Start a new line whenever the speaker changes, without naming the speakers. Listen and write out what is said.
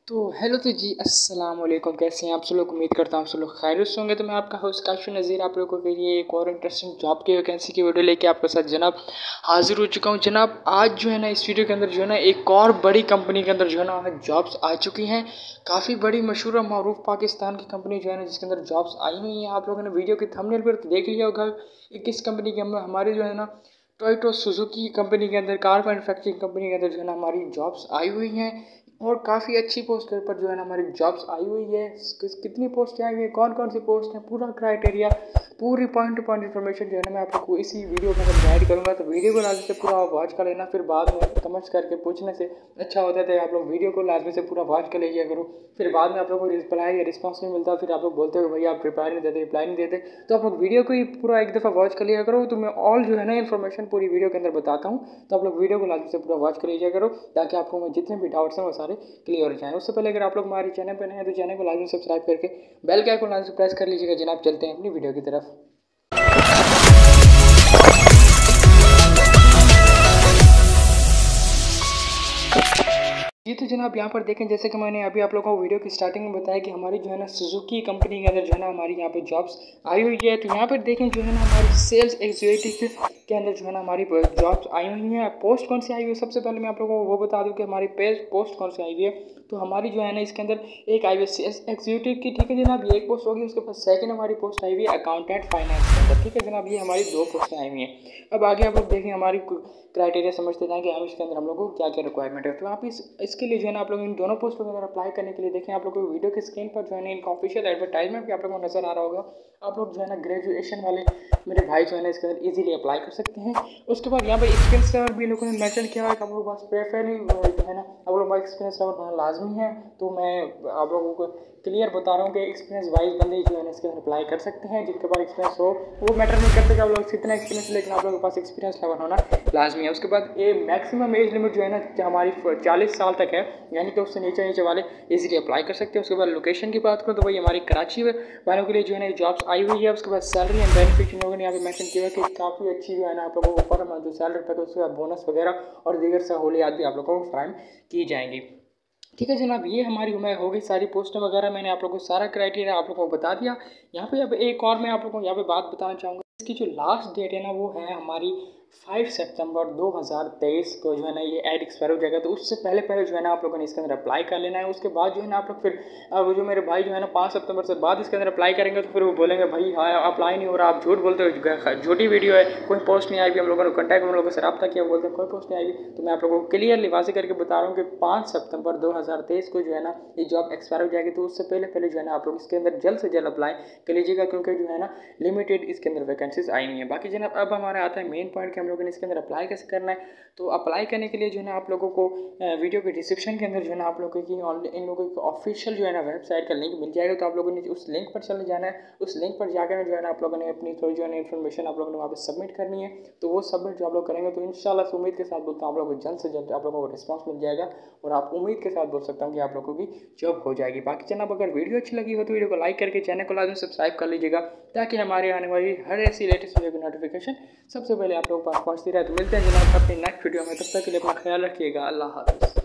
तो हेलो तो जी अस्सलाम वालेकुम। कैसे हैं आप सब लोग? उम्मीद करता हूँ आप सब लोग खैरियत से होंगे। तो मैं आपका होस्ट काशिफ नज़ीर आप लोगों के लिए एक और इंटरेस्टिंग जॉब की वैकेंसी की वीडियो लेके आपके साथ जनाब हाजिर हो चुका हूँ। जनाब आज जो है ना इस वीडियो के अंदर जो है ना एक और बड़ी कंपनी के अंदर जो है ना जॉब्स आ चुकी हैं। काफ़ी बड़ी मशहूर और मरूफ पाकिस्तान की कंपनी जो है ना जिसके अंदर जॉब्स आई हुई हैं। आप लोगों ने वीडियो की थंबनेल पर देख लिया होगा कि किस कंपनी के अंदर हमारी जो है ना टोयोटा सुजुकी कंपनी के अंदर कार मैन्युफैक्चरिंग कंपनी के अंदर जो है ना हमारी जॉब्स आई हुई हैं और काफ़ी अच्छी पोस्ट पर जो है ना हमारी जॉब्स आई हुई है। कितनी पोस्ट आई हुई है, कौन कौन सी पोस्ट है, पूरा क्राइटेरिया, पूरी पॉइंट टू पॉइंट इन्फॉर्मेशन जो है ना मैं आपको इसी वीडियो में गाइड करूँगा। तो वीडियो को लाजमी से पूरा वॉच कर लेना, फिर बाद में कमेंट्स करके पूछने से अच्छा होता है। आप लोग वीडियो को लाजमी से पूरा वॉच कर लीजिए करो, फिर बाद में आप लोग को रिप्लाई या रिस्पॉन्स नहीं मिलता, फिर आप लोग बोलते हो भैया आप रिप्लाई नहीं देते। तो आप लोग वीडियो को ही पूरा एक दफ़ा वॉच कर लिया करो। तो मैं ऑल जो है ना इन्फॉर्मेशन पूरी वीडियो के अंदर बताता हूँ। तो आप लोग वीडियो को लाजमी से पूरा वॉच कर लीजिए करो ताकि आपको मैं जितने भी डाउट्स हैं वो सारे क्लियर हो जाए। उससे पहले अगर आप लोग हमारे चैनल पर नए हैं तो चैनल को लाजमी सब्सक्राइब करके बेल के आइकन लाजमी प्रेस कर लीजिएगा। जनाब चलते हैं अपनी वीडियो की तरफ। जी तो जनाब यहाँ पर देखें, जैसे कि मैंने अभी आप लोगों को वीडियो की स्टार्टिंग में बताया कि हमारी जो है ना सुजुकी कंपनी के अंदर जो है ना हमारी यहाँ पे जॉब्स आई हुई है। तो यहाँ पर देखें जो है ना हमारी सेल्स एग्जीक्यूटिव के अंदर जो है ना हमारी जॉब्स आई हुई हैं। पोस्ट कौन सी आई हुई है, सबसे पहले मैं आप लोगों को वो बता दूँ कि हमारी पोस्ट कौन सी आई हुई है। तो हमारी जो है ना इसके अंदर एक आई हुई है सेल्स एग्जीक्यूटिव की, ठीक है जनाब, ये एक पोस्ट होगी। उसके बाद सेकंड हमारी पोस्ट आई हुई है अकाउंटेंट फाइनेंस के अंदर, ठीक है जनाब, ये हमारी दो पोस्टें आई हुई हैं। अब आगे आप लोग देखें हमारी क्राइटेरिया समझते जाएँ कि हम इसके अंदर हम लोग को क्या क्या रिक्वायरमेंट है। तो आप इसके लिए जो है ना आप लोग इन दोनों पोस्टों के अंदर अप्लाई करने के लिए देखें, आप लोग को वीडियो की स्क्रीन पर जो है ना इनका ऑफिशियल एडवर्टाइजमेंट भी आप लोगों को नजर आ रहा होगा। आप लोग जो है ना ग्रेजुएशन वाले मेरे भाई जो है ना इसके अंदर इजीली अप्लाई कर सकते हैं। उसके बाद यहाँ पर एक्सपीरियंस लेवल भी लोगों ने मेंशन किया है कि आप लोग पास प्रेफरली जो है ना आप लोग एक्सपीरियंस लेवल होना लाजमी है। तो मैं आप लोगों को क्लियर बता रहा हूँ कि एक्सपीरियंस वाइज बंदे जो है ना इसके अंदर अप्लाई कर सकते हैं। जिनके पास एक्सपीरियंस हो वो मैटर नहीं करते कि आप लोग कितना एक्सपीरियंस, लेकिन आप लोगों के पास एक्सपीरियंस लेवल होना लाजमी है। उसके बाद ये मैक्सिमम एज लिमिट जो है ना हमारी 40 साल तक है, यानी कि उससे नीचे वाले इजीली अप्लाई कर सकते हैं। उसके बाद लोकेशन की बात करूँ तो भाई हमारी कराची वालों के लिए जो है ना जॉब्स आई हुई है। उसके बाद सैलरी एंड बेनिफिट इन लोगों ने यहाँ पे मेंशन किया है कि काफ़ी अच्छी जो है ना आप लोगों को पर मंथ जो सैलरी पैकेज, उसके बाद बोनस वगैरह और दीगर सहूलियात भी आप लोगों को फ्राहम की जाएंगी। ठीक है जनाब, ये हमारी हो गई सारी पोस्टें वगैरह, मैंने आप लोगों को सारा क्राइटेरिया आप लोगों को बता दिया। यहाँ पे अब एक और मैं आप लोगों को यहाँ पे बात बताना चाहूँगा। इसकी जो लास्ट डेट है ना वो है हमारी 5 सितंबर 2023 को जो है ना ये एड एक्सपायर हो जाएगा। तो उससे पहले जो है ना आप लोगों ने इसके अंदर अप्लाई कर लेना है। उसके बाद जो है ना आप लोग फिर वो जो मेरे भाई जो है ना 5 सितंबर से बाद इसके अंदर अप्लाई करेंगे तो फिर वो बोलेंगे भाई हाँ अप्लाई नहीं हो रहा, आप झूठ बोलते हो, झूठी वीडियो है, कोई पोस्ट नहीं आई भी। हम लोगों ने कॉन्टैक्ट हम लोगों से रब्ता किया, बोलते हैं कोई पोस्ट नहीं आई भी। तो मैं आप लोगों को क्लियरली वाज़ेह करके बता रहा हूँ कि 5 सितंबर 2023 को जो है ना ये जॉब एक्सपायर हो जाएगी। तो उससे पहले जो है ना आप लोग इसके अंदर जल्द से जल्द अप्लाई कर लीजिएगा, क्योंकि जो है ना लिमिटेड इसके अंदर वैकेंसीज आई हुई हैं। बाकी जनाब अब हमारा आता है मेन पॉइंट कि हम लोगों ने इसके अंदर अप्लाई कैसे करना है। तो अप्लाई करने के लिए जो है ना आप लोगों को वीडियो के डिस्क्रिप्शन के अंदर जो है ना आप लोगों की इन लोगों की ऑफिशियल जो है ना वेबसाइट का लिंक मिल जाएगा। तो आप लोगों ने उस लिंक पर चले जाना है। उस लिंक पर जाकर जो है ना आप लोगों ने अपनी थोड़ी जो है ना इन्फॉर्मेशन आप लोगों ने वहाँ पर सबमिट करनी है। तो वो सबमिट जो आप लोग करेंगे तो इंशाल्लाह उम्मीद के साथ बोलता हूँ आप लोगों को जल्द से जल्द आप लोगों को रिस्पॉन्स मिल जाएगा और आप उम्मीद के साथ बोल सकता हूँ कि आप लोगों की जॉब हो जाएगी। बाकी जनाब अगर वीडियो अच्छी लगी हो तो वीडियो को लाइक करके चैनल को लाजमी सब्सक्राइब कर लीजिएगा ताकि हमारे आने वाली हर ऐसी लेटेस्ट वीडियो की नोटिफिकेशन सबसे पहले आप लोगों के पास पहुँचती रहे। तो मिलते हैं जनाब अपनी नेक्स्ट वीडियो में, तब तक के लिए अपना ख्याल रखिएगा। अल्लाह हाफ़िज़।